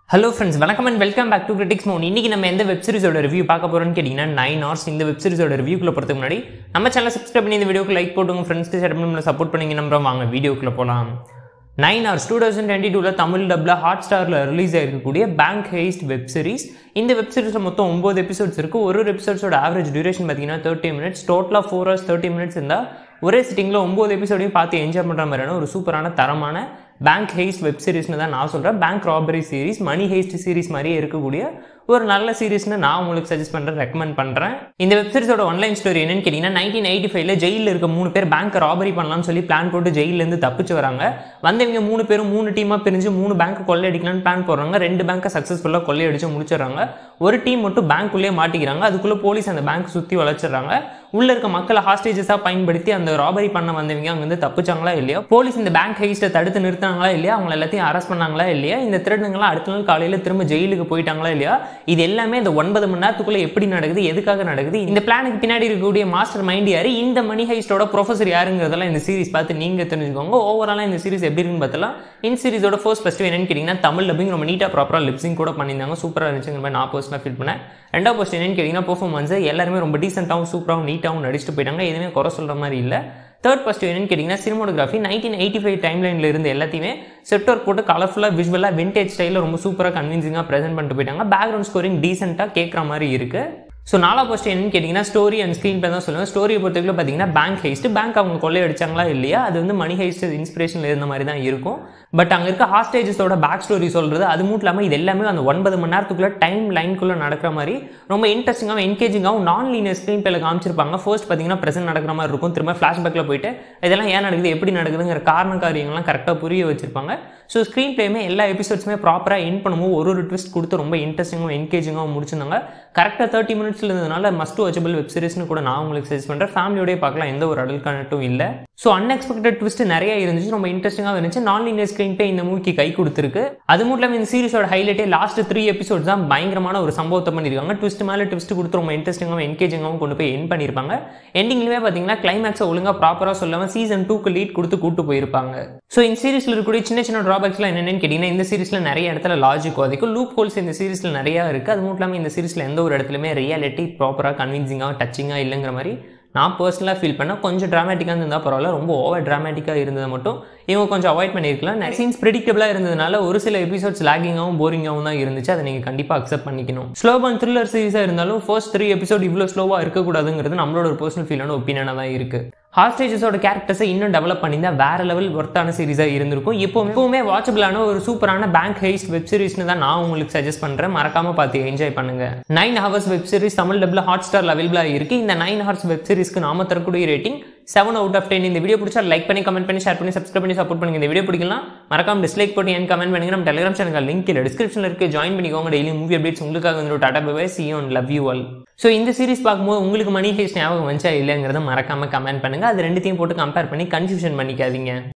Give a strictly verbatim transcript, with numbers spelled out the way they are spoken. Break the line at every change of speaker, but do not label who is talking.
Hello friends, welcome and welcome back to Critics Mohan. இன்னைக்கு நம்ம எந்த வெப் சீரிஸோட ரிவ்யூ பார்க்க போறோம்னு கேட்டிங்கன்னா nine hours இந்த வெப் சீரிஸோட ரிவ்யூக்குள்ள போறதுக்கு முன்னாடி நம்ம சேனலை சப்ஸ்கிரைப் பண்ணி இந்த வீடியோக்கு லைக் போட்டு உங்க ஃப்ரெண்ட்ஸ்க்கு ஷேர் பண்ணி நம்மள சப்போர்ட் பண்ணீங்க நம்புறோம். வாங்க வீடியோக்குள்ள போலாம். nine hours twenty twenty-two ல தமிழ் டப்ல ஹாட்ஸ்டார்ல ரிலீஸ் ஆயிருக்கக்கூடிய பேங்க் ஹெய்ஸ்ட் வெப் சீரிஸ். இந்த வெப் சீரிஸ்ல மொத்தம் nine எபிசோட்ஸ் இருக்கு. ஒரு ஒரு எபிசோட்ஸோட ஆவரேஜ் டியூரேஷன் பாத்தீங்கன்னா thirty minutes, டோட்டலா four hours thirty minutes இருந்தா ஒரே சிட்டிங்ல nine எபிசோடையும் பார்த்து என்ஜாய் பண்ற மாதிரியான ஒரு சூப்பரான தரமான பேங்க் ஹெய்ஸ்ட் வெப் சீரிஸ்னு தான் நான் சொல்கிறேன். Bank robbery series, money heist series மாதிரியே இருக்கக்கூடிய ஒரு நல்ல சீரிஸ்னு நான் உங்களுக்கு சஜஸ்ட் பண்ணுறேன், ரெக்கமெண்ட் பண்ணுறேன். இந்த வெப் சீரிஸோட ஒன்லைன் ஸ்டோரி என்னன்னு கேட்டிங்கன்னா நைன்டீன் எயிட்டி ஃபைவ்ல ஜெயிலில் இருக்க மூணு பேர் பேங்க் ராபரி பண்ணலாம்னு சொல்லி பிளான் போட்டு ஜெயிலேருந்து தப்பிச்சு வராங்க. வந்தவங்க மூணு பேரும் மூணு டீமாக பிரிஞ்சு மூணு பேங்க் கொள்ளையடிக்கலாம்னு பிளான் போடுறாங்க. ரெண்டு பேங்க்கை சக்ஸஸ்ஃபுல்லாக கொள்ளையடிச்சு முடிச்சிடறாங்க. ஒரு டீம் மட்டும் பேங்க்குள்ளேயே மாட்டிக்கிறாங்க. அதுக்குள்ளே போலீஸ் அந்த பேங்க் சுற்றி வளைச்சிடுறாங்க. உள்ள இருக்க மக்களை ஹாஸ்டேஜஸாக பயன்படுத்தி அந்த ராபரி பண்ண வந்தவங்க அங்கேருந்து தப்பிச்சாங்களா இல்லையா, போலீஸ் இந்த பேங்க் ஹெய்ஸ்ட்டை தடுத்து நிறுத்தாங்களா இல்லையா, அவங்க எல்லாத்தையும் அரெஸ்ட் பண்ணாங்களா இல்லையா, இந்த திருடங்களாம் அடுத்த நாள் காலையில் திரும்ப ஜெயிலுக்கு போயிட்டாங்களா இல்லையா, இது எல்லாமே இந்த ஒன்பது மணி நேரத்துக்குள்ள எப்படி நடக்குது, எதுக்காக நடக்குது, இந்த பிளானுக்கு பின்னாடி இருக்கக்கூடிய மாஸ்டர் மைண்ட் யாரு, இந்த மணி ஹெய்ஸ்டோட ப்ரொஃபஸர் யாருங்கிறதெல்லாம் இந்த சீரிஸ் பார்த்து நீங்க தெரிஞ்சுக்கோங்க. ஓவராலாக இந்த சீரிஸ் எப்படி இருக்குன்னு பார்த்தலாம். இந்த சீரிஸோட ஃபர்ஸ்ட் ஃபர்ஸ்ட் என்னன்னு கேட்டிங்கன்னா தமிழ் டப்பிங் ரொம்ப நீட்டாக ப்ராப்பராக லிப்ஸிங் கூட பண்ணியிருந்தாங்க. சூப்பராக இருந்துச்சுங்கிற மாதிரி நான் பர்சனலாக ஃபீல் பண்ணேன். ரெண்டாவது ஃபர்ஸ்ட் என்னன்னு கேட்டிங்கன்னா பெர்ஃபார்மன்ஸ் எல்லாருமே ரொம்ப டீசென்ட்டாகவும் சூப்பராகவும் நீட்டாகவும் நடிச்சுட்டு போயிட்டாங்க. எதுவுமே குறை சொல்கிற மாதிரி இல்லை. தேர்ட் ஃபர்ஸ்ட் என்னன்னு கேட்டிங்கன்னா cinematography nineteen eighty five time லைனில் இருந்து எல்லாத்தையுமே செட் ஒர்க் போட்டு கலர்ஃபுல்லாக விஷுவலாக விண்டேஜ் ஸ்டைலில் ரொம்ப சூப்பராக கன்வின்சிங்காக ப்ரெசென்ட் பண்ணிட்டு போயிட்டாங்க. பேக்ரவுண்ட் ஸ்கோரிங் டீசென்ட்டாக கேட்குற மாதிரி இருக்குது. ஸோ நாலாவது ஃபர்ஸ்ட் என்னன்னு கேட்டிங்கன்னா ஸ்டோரி அண்ட் ஸ்க்ரீன் பிளே தான் சொல்லுவேன். ஸ்டோரியை பொறுத்தவரை பார்த்தீங்கன்னா பேங்க் ஹெய்ஸ்ட், பேங்க் அவங்க கொள்ளையடிச்சாங்களா இல்லையா, அது வந்து மணி ஹெய்ஸ்ட் இன்ஸ்பிரேஷனில் இருந்த மாதிரி தான் இருக்கும். பட் அங்கே இருக்க ஹாஸ்டேஜஸோட பேக் ஸ்டோரி சொல்கிறது அது மட்டும் இல்லாமல் இது எல்லாமே அந்த ஒன்பது மணி நேரத்துக்குள்ள டைம் லைனுக்குள்ளே நடக்கிற மாதிரி ரொம்ப இன்ட்ரெஸ்டிங்காகவும் என்கேஜிங்காகவும் நான் லீனியர் ஸ்க்ரீன் பிளேல காமிச்சிருப்பாங்க. ஃபர்ஸ்ட் பார்த்தீங்கன்னா ப்ரெசென்ட் நடக்கிற மாதிரி இருக்கும். திரும்ப ஃப்ளாஷ்பேக்கில் போயிட்டு இதெல்லாம் ஏன் நடக்குது, எப்படி நடக்குதுங்கிற காரண காரியங்கள்லாம் கரெக்டாக புரிய வச்சிருப்பாங்க. ஸோ ஸ்க்ரீன் பிளேயுமே எல்லா எபிசோட்ஸுமே ப்ராப்பராக என் பண்ணும்போது ஒரு ஒரு ட்விஸ்ட் கொடுத்து ரொம்ப இன்ட்ரெஸ்டிங்காகவும் என்கேஜிங்காகவும் முடிச்சிருந்தாங்க. கரெக்டாக தேர்ட்டி மினிட்ஸ்ல இருந்ததுனால மஸ்ட் வாட்சபிள் வெப் சீரிஸ்னு கூட நான் உங்களுக்கு சஜஸ்ட் பண்ணுறேன். ஃபேமிலியோடய பார்க்கலாம், எந்த ஒரு அடல்ட் கனெக்டும் இல்லை. ஸோ அன்எக்ஸ்பெக்டட் ட்விஸ்ட் நிறைய இருந்துச்சு, ரொம்ப இன்ட்ரெஸ்டிங்காக இருந்துச்சு. நான் லீனியர் ஸ்க்ரீன் பிளே இந்த மூவிக்கு கை கொடுத்துருக்கு. அது மட்டும் இல்லாமல் இந்த சீரிஸோட ஹைலைட்டே லாஸ்ட் த்ரீ எபிசோட்ஸ் தான் பயங்கரமான ஒரு சம்பவத்தை பண்ணியிருக்காங்க. ட்விஸ்ட் மேலே ட்விஸ்ட் கொடுத்து ரொம்ப இன்ட்ரெஸ்டிங்காகவும் என்கேஜிங்காகவும் கொண்டு போய் என் பண்ணியிருப்பாங்க. எண்டிங்லேயே பார்த்தீங்கன்னா கிளைமேக்ஸை ஒழுங்காக ப்ராப்பராக சொல்லாமல் சீசன் டூக்கு லீட் கொடுத்து கூட்டு போயிருப்பாங்க. ஸோ இந்த சீரிஸில் இருக்கக்கூடிய சின்ன சின்ன ட்ராபேக்ஸ்லாம் என்னென்னு கேட்டிங்கன்னா இந்த சீரிஸில் நிறைய இடத்துல லாஜிக் அதிகம், லூப் ஹோல்ஸ் இந்த சீரிஸில் நிறையா இருக்குது. அது மட்டும் இல்லாமல் இந்த சீரிஸில் எந்த ஒரு இடத்துலையுமே ரியாலிட்டி ப்ராப்பராக கன்வின்சிங்காக டச்சிங்காக இல்லைங்கிற மாதிரி நான் பர்சனலாக ஃபீல் பண்ணேன். கொஞ்சம் ட்ராமேட்டிக்காக இருந்தால் பரவாயில்ல, ரொம்ப ஓவர் ட்ராமேட்டிக்காக இருந்ததை மட்டும் இவங்க கொஞ்சம் அவாய்ட் பண்ணியிருக்கலாம். நிறைய சீன்ஸ் ப்ரெடிக்டபிளாக இருந்ததுனால ஒரு சில எபிசோட்ஸ் லாகிங்காகவும் போரிங்காகவும் தான் இருந்துச்சு. அதை நீங்கள் கண்டிப்பாக அக்செப்ட் பண்ணிக்கணும். ஸ்லோ அண்ட் த்ரில்லர் சீரிஸாக இருந்தாலும் ஃபர்ஸ்ட் த்ரீ எபிசோட் இவ்வளோ ஸ்லோவாக இருக்கக்கூடாதுங்கிறது நம்மளோட ஒரு பர்சனல் ஃபீலான ஒப்பீனியனாக தான் இருக்குது. ஹாஸ்டேஜஸோட கேரக்டர்ஸை இன்னும் டெவலப் பண்ணியிருந்தா வேற லெவல் ஒர்த்தான சீரிஸாக இருந்திருக்கும். இப்போ எப்பவுமே வாட்சபிளான ஒரு சூப்பரான பேங்க் ஹெய்ஸ்ட் வெப் சீரிஸ்னு தான் நான் உங்களுக்கு சஜஸ்ட் பண்ணுறேன். மறக்காம பார்த்து என்ஜாய் பண்ணுங்க. Nine hours web series Tamil டப்ல ஹாட்ஸ்டார் அவைலபிளாக இருக்கு. இந்த நைன் ஹவர்ஸ் வெப் சீரிஸ்க்கு நாம தரக்கூடிய rating seven out of ten. இந்த வீடியோ பிடிச்சா லைக் பண்ணி கமெண்ட் பண்ணி ஷேர் பண்ணி சப்ஸ்கிரைப் பண்ணி சப்போர்ட் பண்ணுங்க. இந்த வீடியோ பிடிக்கலாம் மறக்காம டிஸ்லைக் போட்டு என் கமெண்ட் பண்ணுங்க. நம்ம டெலிகிராம் சேனல் லிங்க் இல்லை டிஸ்கிரிப்ஷனில் இருக்கு, ஜாயின் பண்ணிக்கோங்க. டெய்லி மூவி அப்டேட்ஸ் உங்களுக்காக வந்து tata bye bye, see you and love you all. So இந்த சீரிஸ் பார்க்கும்போது உங்களுக்கு மணி ஹெய்ஸ்ட் ஞாபகம் வந்துச்சா இல்லைங்கிறத மறக்காம கமெண்ட் பண்ணுங்க. அது ரெண்டுத்தையும் போட்டு கம்பேர் பண்ணி கன்ஃபியூஷன் பண்ணிக்காதீங்க.